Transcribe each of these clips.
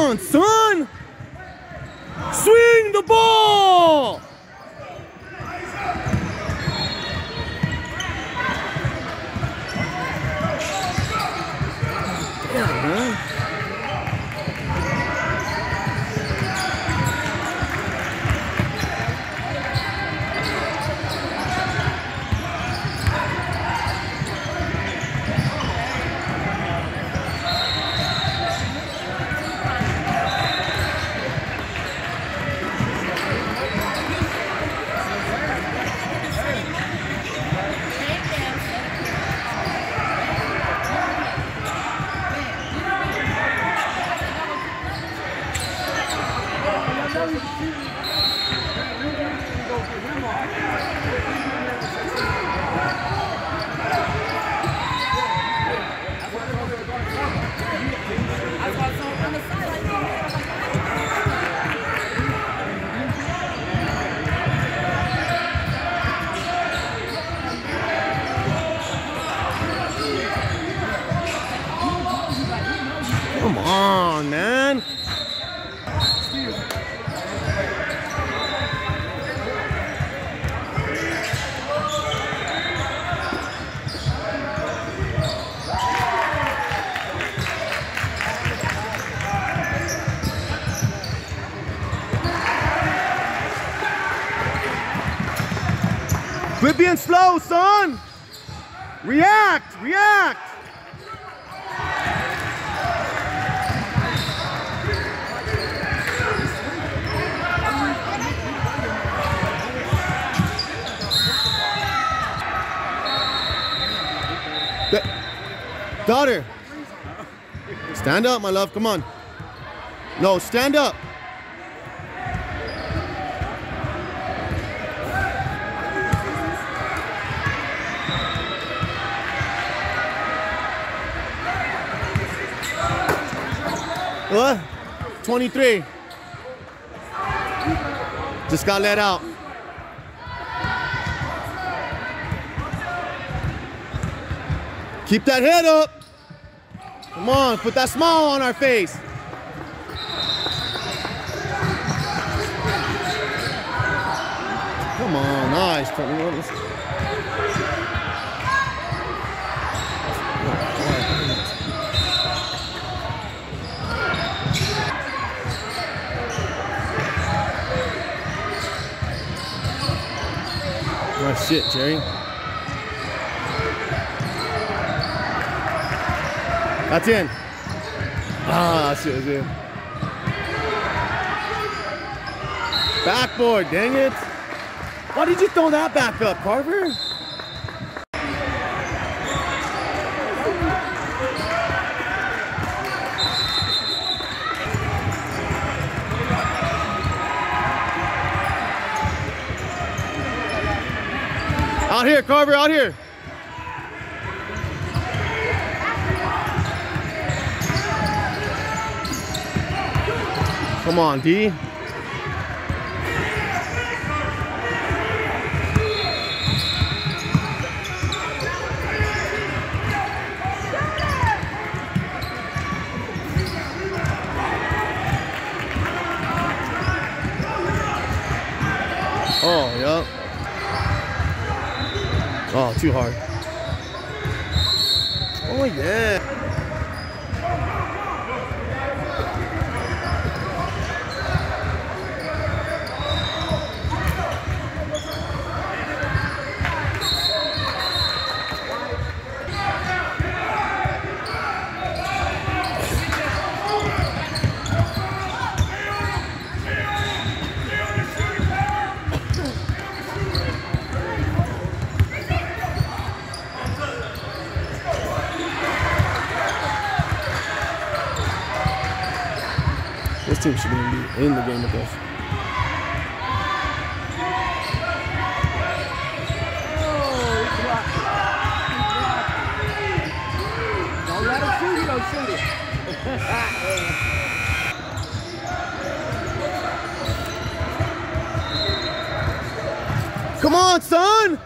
on, son! Swing the ball! Damn, man. Come on, man. Quit being slow, son. React, react. Daughter, stand up, my love. Come on. No, stand up. What? 23. Just got let out. Keep that head up. Come on, put that smile on our face. Come on, nice. Nice shit, Jerry. That's in. Ah, shit is in. Backboard, dang it. Why did you throw that back up, Carver? Out here, Carver, out here. Come on, D. Oh, yeah. Oh, too hard. Oh, yeah. This team should be in the game with us. Don't let him shoot, don't shoot it. Come on, son!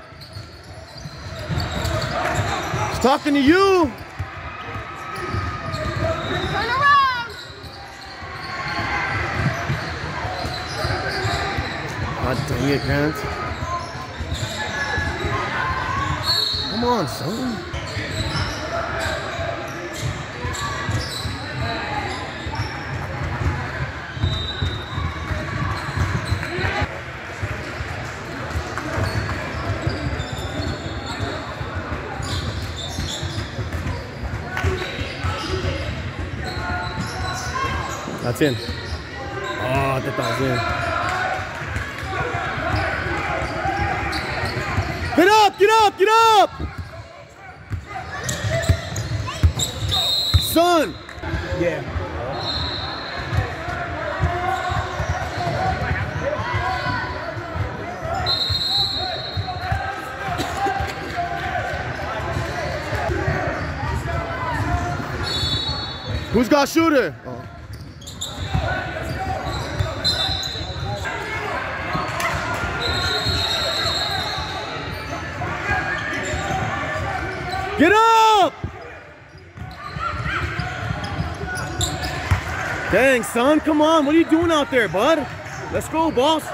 He's talking to you. Turn around! God dang it, Grant. Come on, son. That's in. Oh, I thought that was in. Get up, get up, get up! Son! Yeah. Who's got shooter? Oh. Get up! Dang, son, come on. What are you doing out there, bud? Let's go, boss.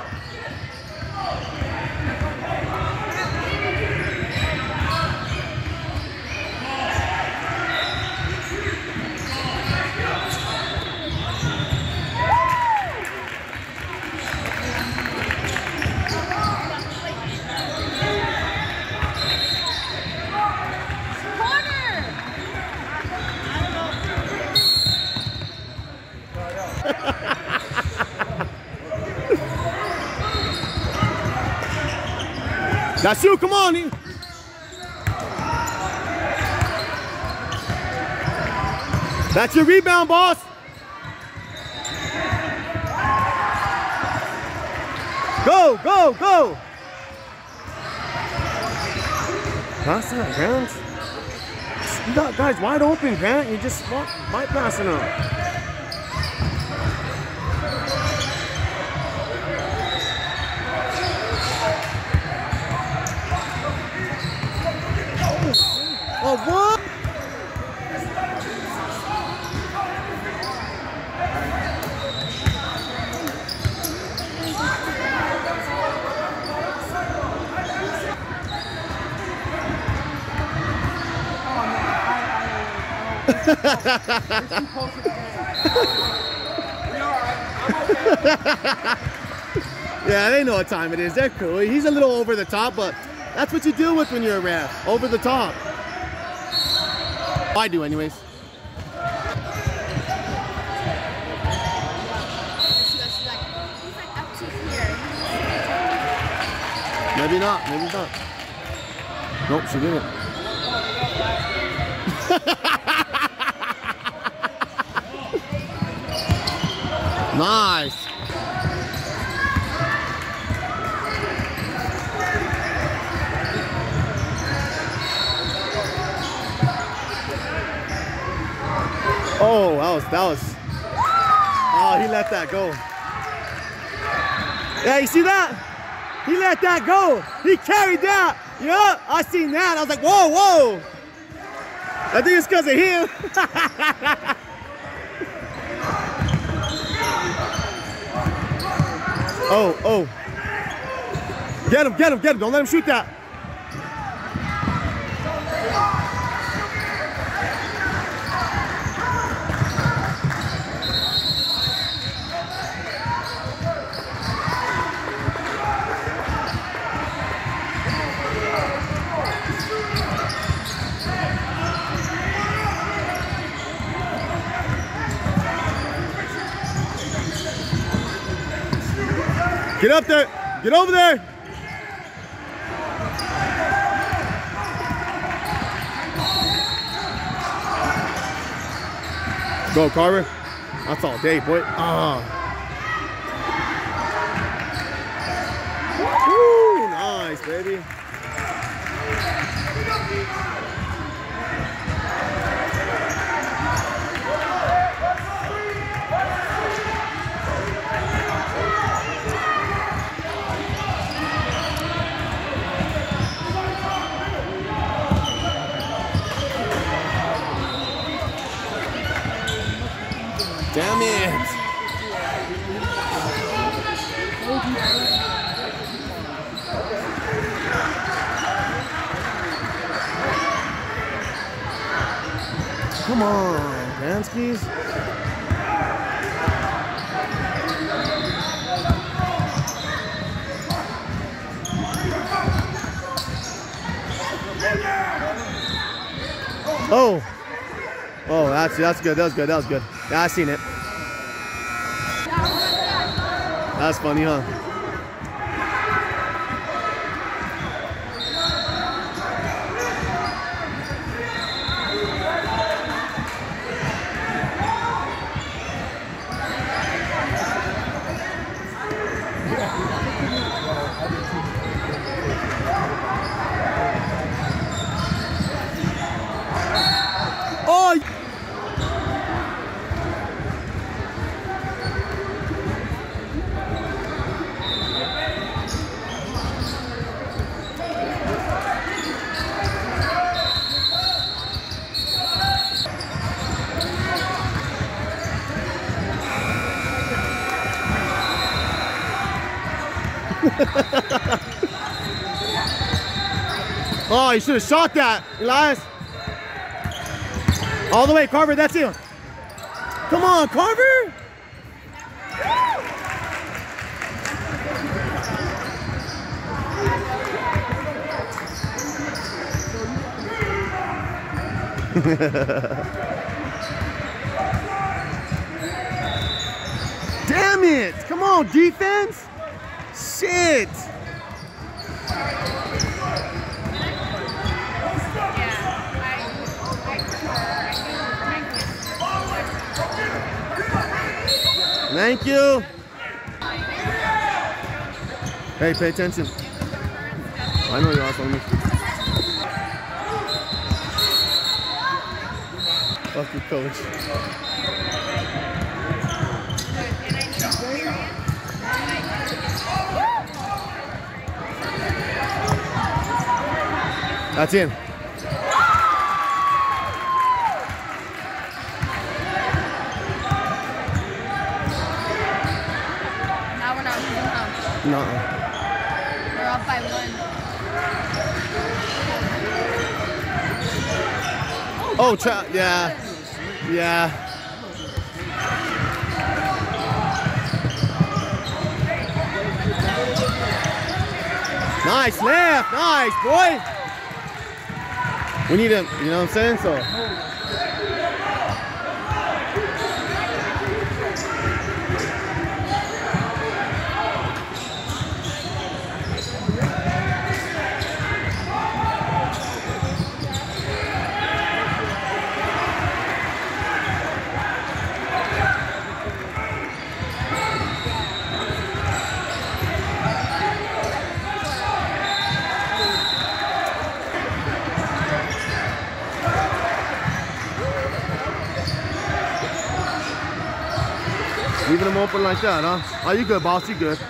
That's you, come on. That's your rebound, boss. Go, go, go. Pass that, Grant. You got guys wide open, Grant. You just bypassing them. Oh, what? Yeah, they know what time it is. They're cool. He's a little over the top, but that's what you deal with when you're a ref. Over the top. I do anyways. Maybe not, maybe not. Nope, she didn't. Nice. Oh, that was. Oh, he let that go. Yeah, you see that? He let that go. He carried that. Yeah, I seen that. I was like, whoa, whoa. I think it's because of him. Oh. Get him, get him, get him. Don't let him shoot that. Get up there. Get over there. Go, Carver. That's all day, boy. Woo, nice, baby. Damn it! Come on, Danskis. Oh. Oh, that's good. That was good. That was good. Yeah, I seen it. That's funny, huh? Oh! Oh, you should have shot that, Elias. All the way, Carver, that's it. Come on, Carver. Damn it. Come on, defense. Shit. Thank you. Hey, pay attention. I know you're awesome. Fuck your coach. That's in. No. We're up by 1. Oh, yeah. Yeah. Nice left. Nice, boy. We need him, you know what I'm saying? So. Leaving them open like that, huh? Oh, you good, boss, you good.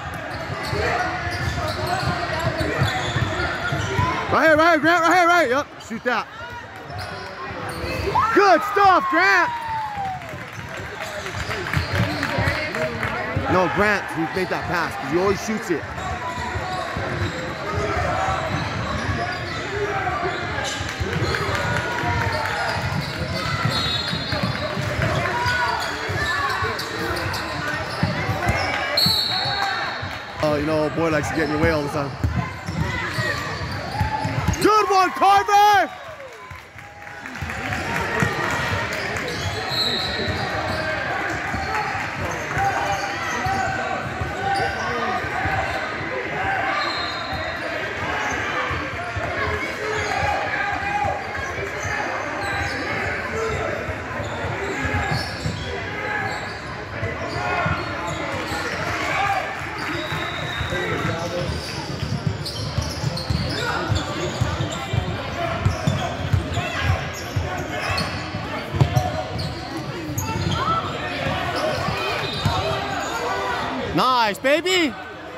Right here, Grant, right here. Yep, shoot that. Good stuff, Grant. No, Grant, he made that pass, because he always shoots it. Oh, you know, boy likes to get in your way all the time. Good one, Carver! Nice, baby.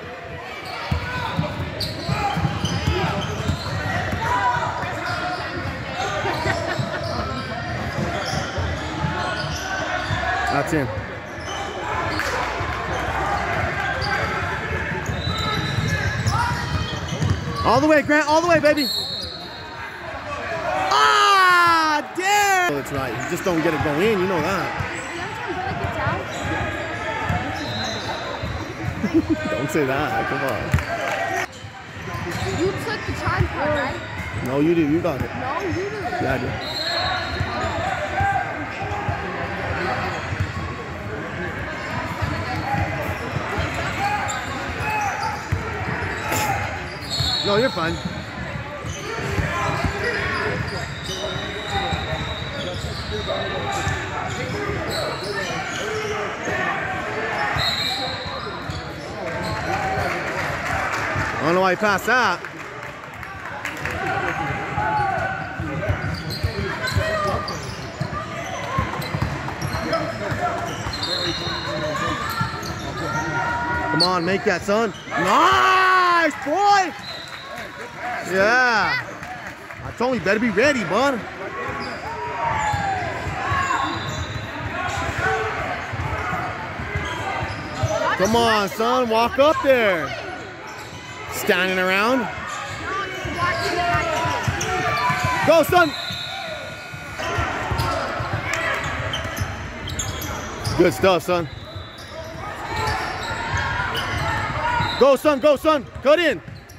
That's in. All the way, Grant. All the way, baby. Ah, damn. it's right. You just don't get it go in, you know that. Don't say that, come on. You took the charge part, right? No, you did, you got it. No, you didn't. Yeah, I did. No, you're fine. I don't know why he passed that. Come on, make that, son. Nice, boy. Yeah. I told you, you better be ready, bud. Come on, son, walk up there. Standing around. Go, son. Good stuff, son. Go, son, go, son. Cut in.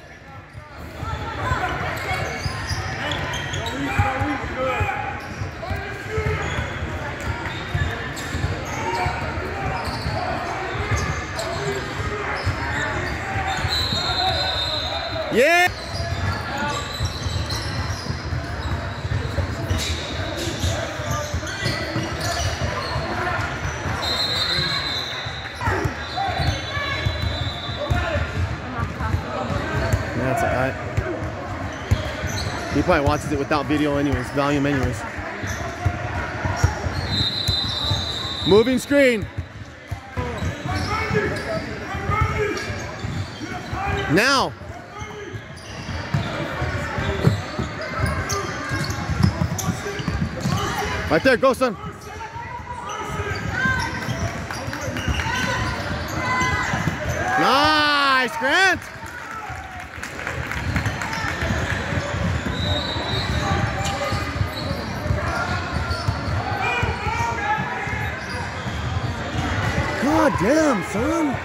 Yeah. That's all right. He probably watches it without video anyways, volume anyways. Moving screen. Now. Right there, go, son. Nice, Grant. God damn, son.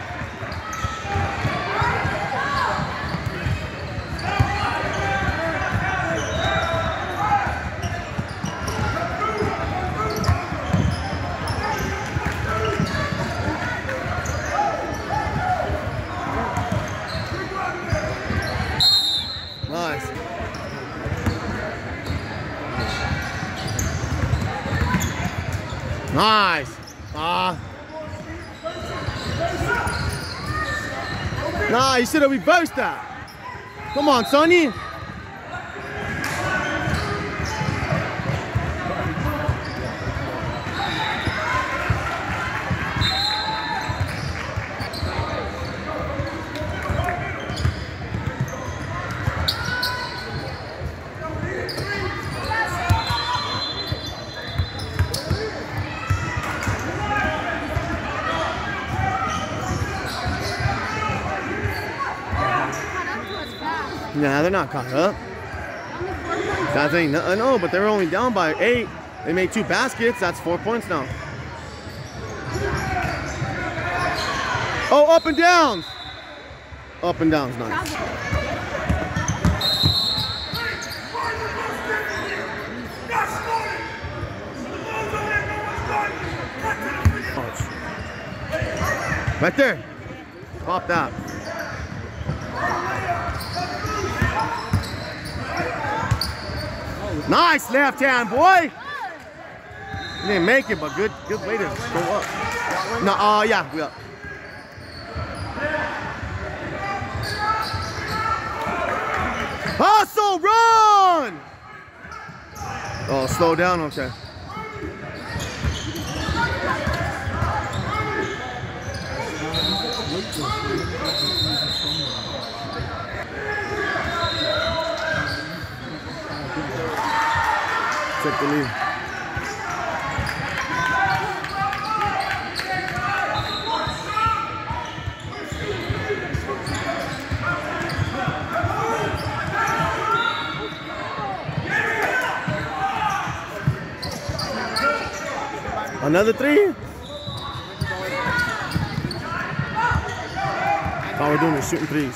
Nice. Nice. Nah, you should have reversed that. Come on, Sonny. Nah, they're not caught up. That ain't no, but they're only down by 8. They made 2 baskets. That's 4 points now. Oh, up and downs. Up and downs, nice. Right there. Pop that. Nice left hand, boy. You didn't make it, but good way to go up. No, yeah, we up. Hustle, run! Oh, slow down, okay. Check the lead. Another three? All we're doing is shooting threes.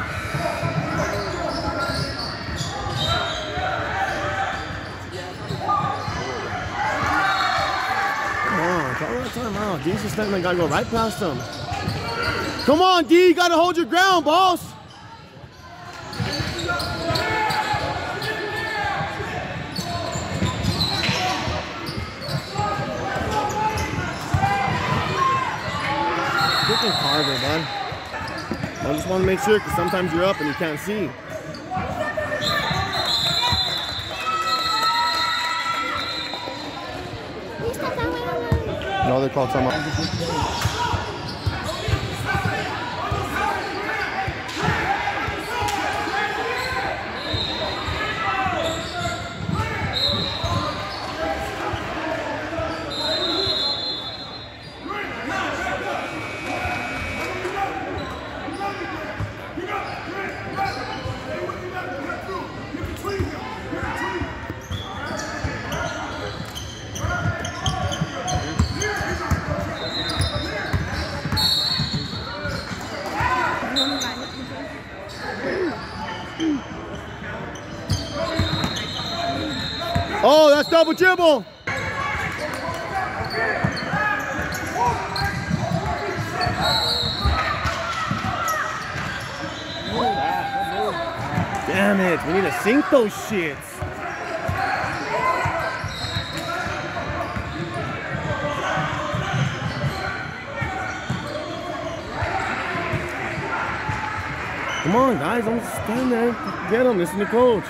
Come on, call that time out. D's just letting that guy go right past him. Come on, D, you gotta hold your ground, boss. Freaking Carver, bud. I just want to make sure, because sometimes you're up and you can't see. No, they called timeout. Oh, that's double dribble. Damn it, we need to sink those shits. Come on, guys, don't stand there. Get them, listen to coach.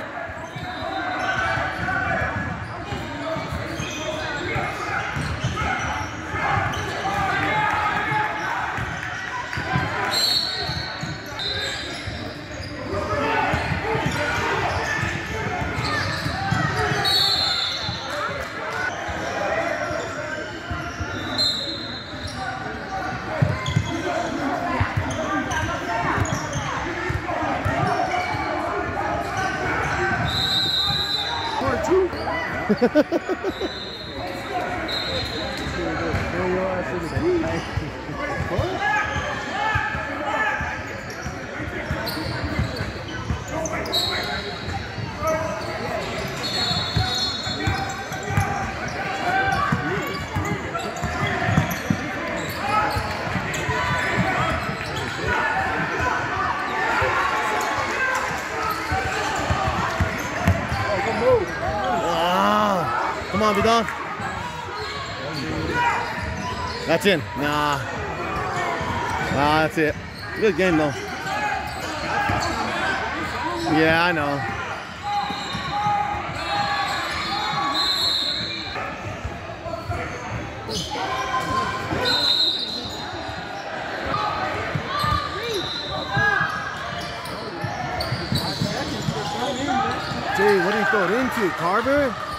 Come on, Vidal. That's in. Nah, that's it. Good game, though. Yeah, I know. Jay, what do you throw it into? Carver?